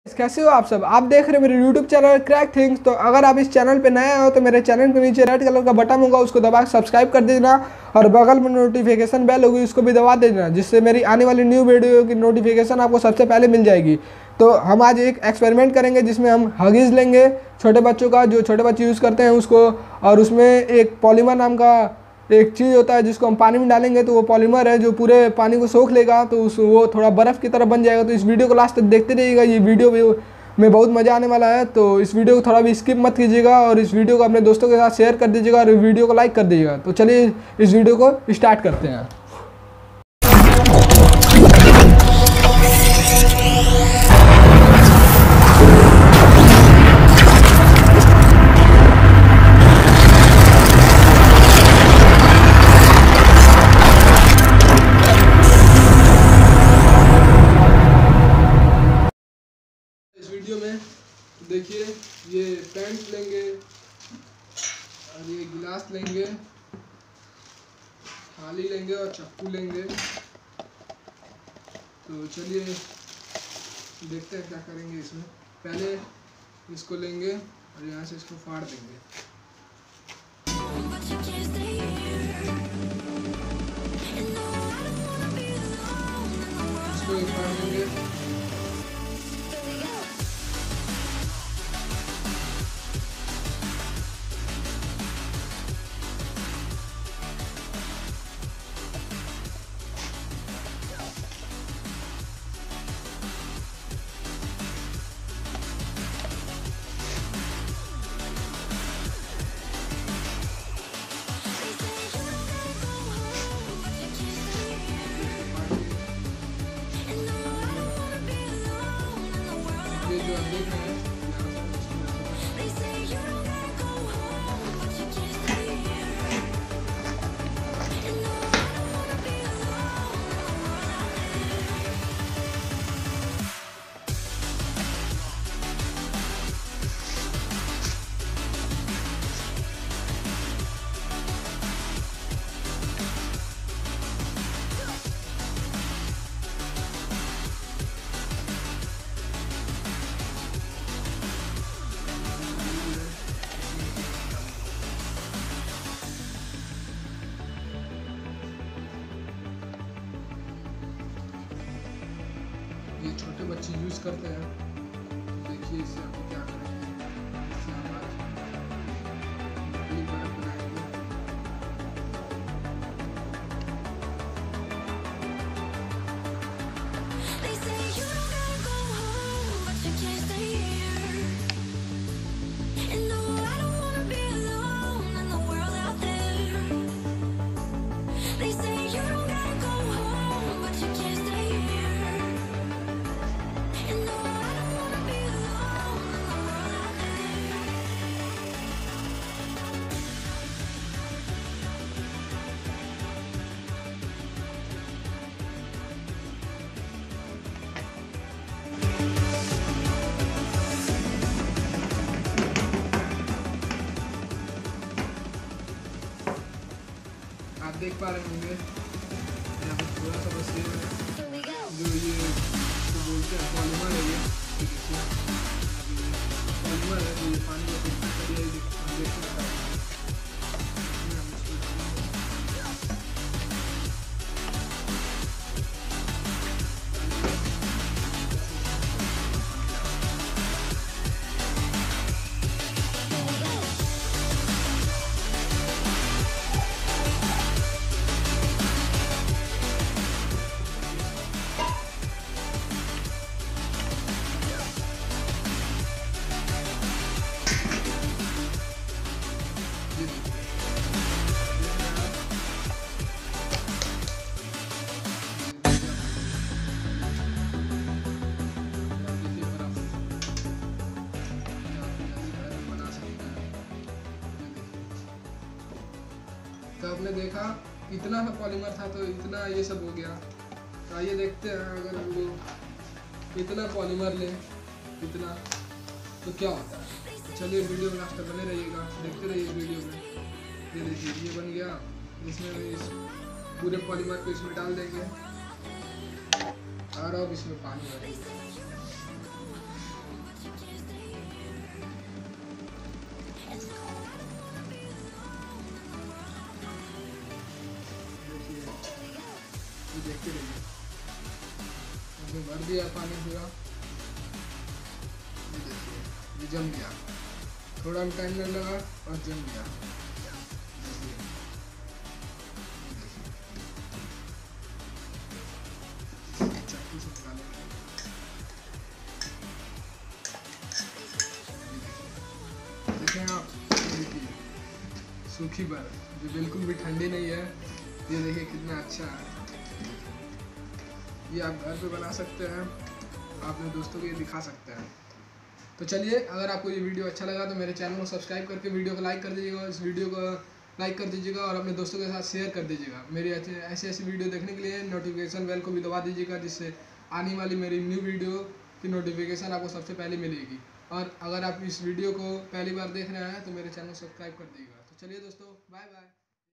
कैसे हो आप सब। आप देख रहे हैं मेरे YouTube चैनल क्रैक थिंग्स। तो अगर आप इस चैनल पे नए हो तो मेरे चैनल के नीचे रेड कलर का बटन होगा, उसको दबा के सब्सक्राइब कर देना और बगल में नोटिफिकेशन बेल होगी, उसको भी दबा देना, जिससे मेरी आने वाली न्यू वीडियो की नोटिफिकेशन आपको सबसे पहले मिल जाएगी। तो हम आज एक एक्सपेरिमेंट करेंगे जिसमें हम हगीज़ लेंगे छोटे बच्चों का, जो छोटे बच्चे यूज़ करते हैं उसको, और उसमें एक पॉलीमर नाम का एक चीज़ होता है जिसको हम पानी में डालेंगे तो वो पॉलीमर है जो पूरे पानी को सोख लेगा, तो वो थोड़ा बर्फ़ की तरह बन जाएगा। तो इस वीडियो को लास्ट तक देखते रहिएगा, ये वीडियो भी में बहुत मज़ा आने वाला है। तो इस वीडियो को थोड़ा भी स्किप मत कीजिएगा और इस वीडियो को अपने दोस्तों के साथ शेयर कर दीजिएगा और वीडियो को लाइक कर दीजिएगा। तो चलिए इस वीडियो को स्टार्ट करते हैं। इस वीडियो में देखिए, ये पेंट लेंगे और ये गिलास लेंगे, थाली लेंगे और चाकू लेंगे। तो चलिए देखते हैं क्या करेंगे इसमें। पहले इसको लेंगे और यहाँ से इसको फाड़ देंगे। इसको फाड़ देंगे। ये जो आप देख रहे हैं ये छोटे बच्चे यूज़ करते हैं। देखिए इससे आप क्या करेंगे, इससे हमारी बर्फ बनाएंगे। आप देख पा रहे होंगे यहाँ पर थोड़ा सा बस ये जो ये तो बोलते हैं पॉलीमर है, ये पॉलीमर है जो ये पानी में फिल्टर कर दिया। हम देख सकते हैं तो आपने देखा इतना सा पॉलीमर था तो इतना ये सब हो गया। तो आइए देखते हैं अगर हम लोग इतना पॉलीमर लें इतना तो क्या होता है। चलिए वीडियो में लास्ट तक बने रहिएगा, देखते रहिए वीडियो में। ये देखिए ये बन गया। इसमें इस पूरे पॉलीमर को इसमें डाल देंगे और अब इसमें पानी भरेंगे। दिया पानी पूरा, ये देखिए ये जम गया, थोड़ा भी टाइम नहीं लगा और जम गया। चक्कू से निकालेंगे, देखें आप, देखिए सूखी बर्फ जो बिल्कुल भी ठंडी नहीं है। ये देखिए कितना अच्छा है। ये आप घर पे बना सकते हैं, अपने दोस्तों को ये दिखा सकते हैं। तो चलिए, अगर आपको ये वीडियो अच्छा लगा तो मेरे चैनल को सब्सक्राइब करके वीडियो को लाइक कर दीजिएगा, इस वीडियो को लाइक कर दीजिएगा और अपने दोस्तों के साथ शेयर कर दीजिएगा। मेरी ऐसी ऐसी वीडियो देखने के लिए नोटिफिकेशन बेल को भी दबा दीजिएगा, जिससे आने वाली मेरी न्यू वीडियो की नोटिफिकेशन आपको सबसे पहले मिलेगी। और अगर आप इस वीडियो को पहली बार देख रहे हैं तो मेरे चैनल को सब्सक्राइब कर दीजिएगा। तो चलिए दोस्तों, बाय बाय।